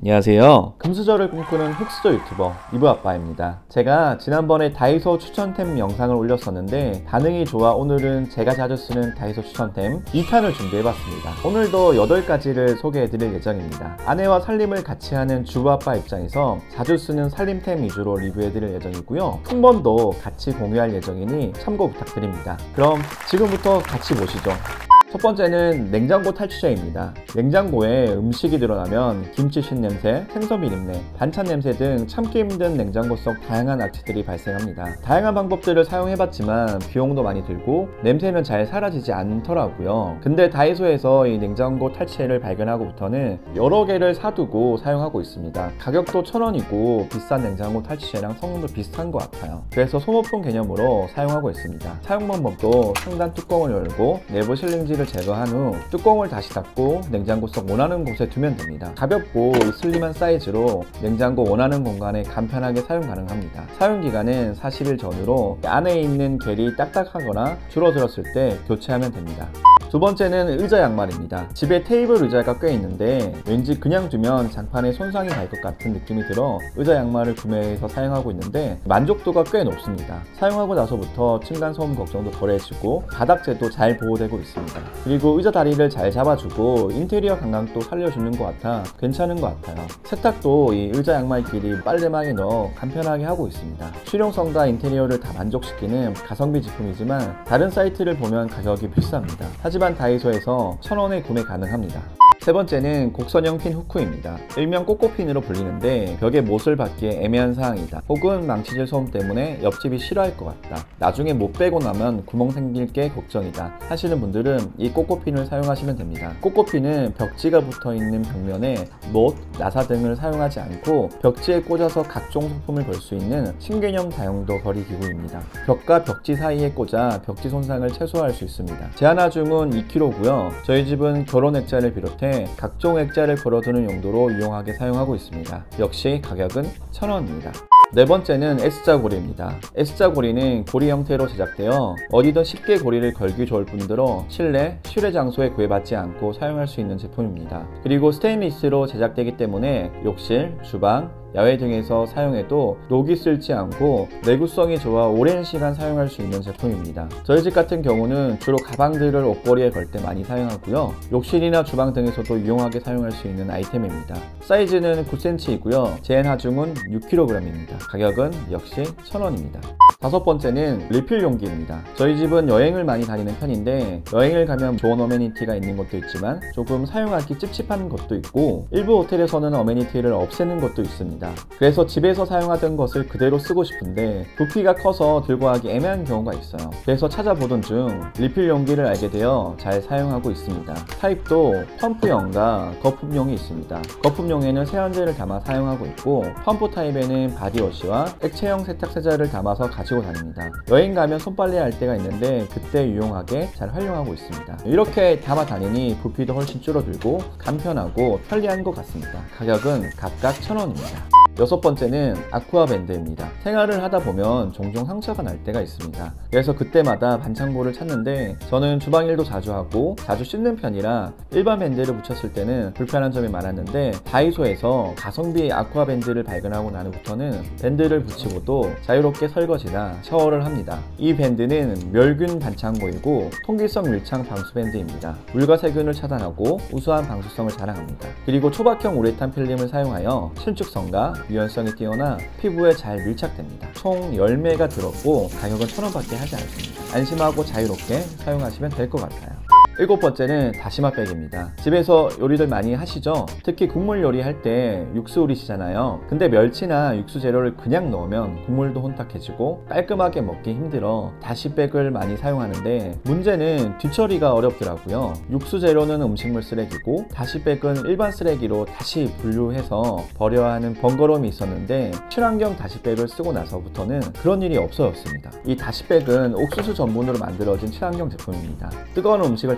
안녕하세요. 금수저를 꿈꾸는 흙수저 유튜버 이브아빠입니다. 제가 지난번에 다이소 추천템 영상을 올렸었는데 반응이 좋아 오늘은 제가 자주 쓰는 다이소 추천템 2탄을 준비해봤습니다. 오늘도 8가지를 소개해드릴 예정입니다. 아내와 살림을 같이 하는 주부아빠 입장에서 자주 쓰는 살림템 위주로 리뷰해드릴 예정이고요. 품번도 같이 공유할 예정이니 참고 부탁드립니다. 그럼 지금부터 같이 보시죠. 첫 번째는 냉장고 탈취제입니다. 냉장고에 음식이 늘어나면 김치 신냄새, 생선 비린내, 반찬 냄새 등 참기 힘든 냉장고 속 다양한 악취들이 발생합니다. 다양한 방법들을 사용해봤지만 비용도 많이 들고 냄새는 잘 사라지지 않더라고요. 근데 다이소에서 이 냉장고 탈취제를 발견하고부터는 여러 개를 사두고 사용하고 있습니다. 가격도 1,000원이고 비싼 냉장고 탈취제랑 성능도 비슷한 것 같아요. 그래서 소모품 개념으로 사용하고 있습니다. 사용 방법도 상단 뚜껑을 열고 내부 실링지를 제거한 후 뚜껑을 다시 닫고 냉장고 속 원하는 곳에 두면 됩니다. 가볍고 슬림한 사이즈로 냉장고 원하는 공간에 간편하게 사용 가능합니다. 사용기간은 40일 전후로 안에 있는 겔이 딱딱하거나 줄어들었을 때 교체하면 됩니다. 두 번째는 의자 양말입니다. 집에 테이블 의자가 꽤 있는데 왠지 그냥 두면 장판에 손상이 갈 것 같은 느낌이 들어 의자 양말을 구매해서 사용하고 있는데 만족도가 꽤 높습니다. 사용하고 나서부터 층간소음 걱정도 덜해지고 바닥재도 잘 보호되고 있습니다. 그리고 의자 다리를 잘 잡아주고 인테리어 감각도 살려주는 것 같아 괜찮은 것 같아요. 세탁도 이 의자 양말끼리 빨래망에 넣어 간편하게 하고 있습니다. 실용성과 인테리어를 다 만족시키는 가성비 제품이지만 다른 사이트를 보면 가격이 비쌉니다. 하지만 다이소에서 1,000원에 구매 가능합니다. 세 번째는 곡선형 핀 후크입니다. 일명 꼬꼬핀으로 불리는데 벽에 못을 박기에 애매한 사항이다. 혹은 망치질 소음 때문에 옆집이 싫어할 것 같다. 나중에 못 빼고 나면 구멍 생길 게 걱정이다 하시는 분들은 이 꼬꼬핀을 사용하시면 됩니다. 꼬꼬핀은 벽지가 붙어있는 벽면에 못, 나사 등을 사용하지 않고 벽지에 꽂아서 각종 소품을 걸 수 있는 신개념 다용도 거리 기구입니다. 벽과 벽지 사이에 꽂아 벽지 손상을 최소화할 수 있습니다. 제한하중은 2kg고요. 저희 집은 결혼 액자를 비롯해 각종 액자를 걸어두는 용도로 유용하게 사용하고 있습니다. 역시 가격은 1,000원입니다. 네 번째는 S자 고리입니다. S자 고리는 고리 형태로 제작되어 어디든 쉽게 고리를 걸기 좋을 뿐더러 실내, 실외 장소에 구애받지 않고 사용할 수 있는 제품입니다. 그리고 스테인리스로 제작되기 때문에 욕실, 주방, 야외 등에서 사용해도 녹이 슬지 않고 내구성이 좋아 오랜 시간 사용할 수 있는 제품입니다. 저희 집 같은 경우는 주로 가방들을 옷걸이에 걸 때 많이 사용하고요. 욕실이나 주방 등에서도 유용하게 사용할 수 있는 아이템입니다. 사이즈는 9cm이고요. 제한 하중은 6kg입니다. 가격은 역시 1,000원입니다. 다섯 번째는 리필 용기입니다. 저희 집은 여행을 많이 다니는 편인데 여행을 가면 좋은 어메니티가 있는 것도 있지만 조금 사용하기 찝찝한 것도 있고 일부 호텔에서는 어메니티를 없애는 것도 있습니다. 그래서 집에서 사용하던 것을 그대로 쓰고 싶은데 부피가 커서 들고 가기 애매한 경우가 있어요. 그래서 찾아보던 중 리필 용기를 알게 되어 잘 사용하고 있습니다. 타입도 펌프용과 거품용이 있습니다. 거품용에는 세안제를 담아 사용하고 있고 펌프 타입에는 바디워시와 액체형 세탁세제를 담아서 가지고 다닙니다. 여행 가면 손빨래 할 때가 있는데 그때 유용하게 잘 활용하고 있습니다. 이렇게 담아 다니니 부피도 훨씬 줄어들고 간편하고 편리한 것 같습니다. 가격은 각각 1,000원입니다. 여섯 번째는 아쿠아 밴드입니다. 생활을 하다 보면 종종 상처가 날 때가 있습니다. 그래서 그때마다 반창고를 찾는데 저는 주방일도 자주 하고 자주 씻는 편이라 일반 밴드를 붙였을 때는 불편한 점이 많았는데 다이소에서 가성비 아쿠아 밴드를 발견하고 난 후부터는 밴드를 붙이고도 자유롭게 설거지나 샤워를 합니다. 이 밴드는 멸균 반창고이고 통기성 밀착 방수 밴드입니다. 물과 세균을 차단하고 우수한 방수성을 자랑합니다. 그리고 초박형 우레탄 필름을 사용하여 신축성과 유연성이 뛰어나 피부에 잘 밀착됩니다. 총 10매가 들었고 가격은 1,000원밖에 하지 않습니다. 안심하고 자유롭게 사용하시면 될 것 같아요. 일곱 번째는 다시마 백입니다. 집에서 요리들 많이 하시죠? 특히 국물 요리할 때 육수 우리시잖아요. 근데 멸치나 육수 재료를 그냥 넣으면 국물도 혼탁해지고 깔끔하게 먹기 힘들어 다시백을 많이 사용하는데 문제는 뒤처리가 어렵더라고요. 육수 재료는 음식물 쓰레기고 다시백은 일반 쓰레기로 다시 분류해서 버려야 하는 번거로움이 있었는데 친환경 다시백을 쓰고 나서부터는 그런 일이 없어졌습니다. 이 다시백은 옥수수 전분으로 만들어진 친환경 제품입니다. 뜨거운 음식을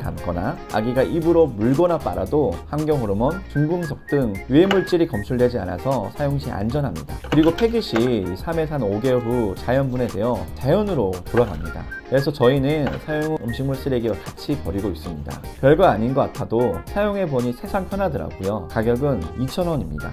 감거나 아기가 입으로 물거나 빨아도 환경 호르몬, 중금속 등 유해 물질이 검출되지 않아서 사용 시 안전합니다. 그리고 폐기 시 3에서 5개월 후 자연 분해되어 자연으로 돌아갑니다. 그래서 저희는 사용 후 음식물 쓰레기와 같이 버리고 있습니다. 별거 아닌 것 같아도 사용해보니 세상 편하더라고요. 가격은 2,000원입니다.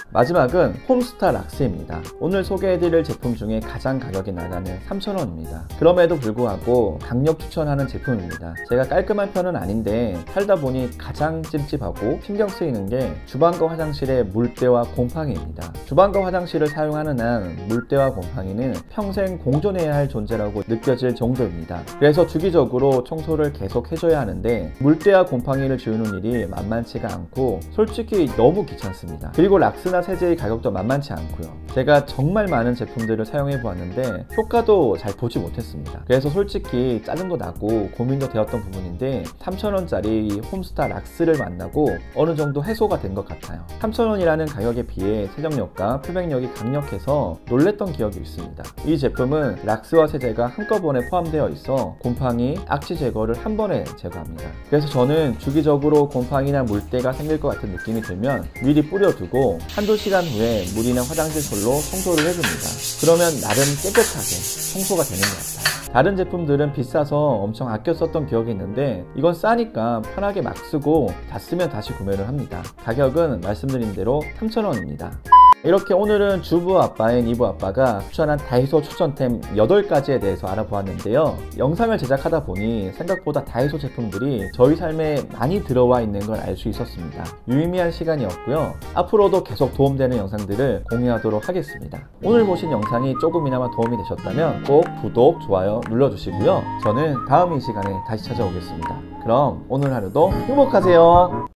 마지막은 홈스타 락스입니다. 오늘 소개해드릴 제품 중에 가장 가격이 나가는 3,000원입니다. 그럼에도 불구하고 강력 추천하는 제품입니다. 제가 깔끔한 편은 아닌데 살다 보니 가장 찝찝하고 신경 쓰이는 게 주방과 화장실의 물때와 곰팡이입니다. 주방과 화장실을 사용하는 한 물때와 곰팡이는 평생 공존해야 할 존재라고 느껴질 정도입니다. 그래서 주기적으로 청소를 계속 해줘야 하는데 물때와 곰팡이를 지우는 일이 만만치가 않고 솔직히 너무 귀찮습니다. 그리고 락스나 세제의 가격도 만만치 않고요. 제가 정말 많은 제품들을 사용해 보았는데 효과도 잘 보지 못했습니다. 그래서 솔직히 짜증도 나고 고민도 되었던 부분인데 3,000원짜리 홈스타 락스를 만나고 어느 정도 해소가 된 것 같아요. 3,000원이라는 가격에 비해 세정력과 표백력이 강력해서 놀랬던 기억이 있습니다. 이 제품은 락스와 세제가 한꺼번에 포함되어 있어 곰팡이, 악취 제거를 한 번에 제거합니다. 그래서 저는 주기적으로 곰팡이나 물때가 생길 것 같은 느낌이 들면 미리 뿌려두고 한두 시간 후에 물이나 화장실 솔로 청소를 해줍니다. 그러면 나름 깨끗하게 청소가 되는 것 같아요. 다른 제품들은 비싸서 엄청 아껴 썼던 기억이 있는데 이건 싸니까 편하게 막 쓰고 다 쓰면 다시 구매를 합니다. 가격은 말씀드린 대로 3,000원입니다. 이렇게 오늘은 주부 아빠인 이브 아빠가 추천한 다이소 추천템 8가지에 대해서 알아보았는데요. 영상을 제작하다 보니 생각보다 다이소 제품들이 저희 삶에 많이 들어와 있는 걸 알 수 있었습니다. 유의미한 시간이었고요. 앞으로도 계속 도움되는 영상들을 공유하도록 하겠습니다. 오늘 보신 영상이 조금이나마 도움이 되셨다면 꼭 구독, 좋아요 눌러주시고요. 저는 다음 이 시간에 다시 찾아오겠습니다. 그럼 오늘 하루도 행복하세요.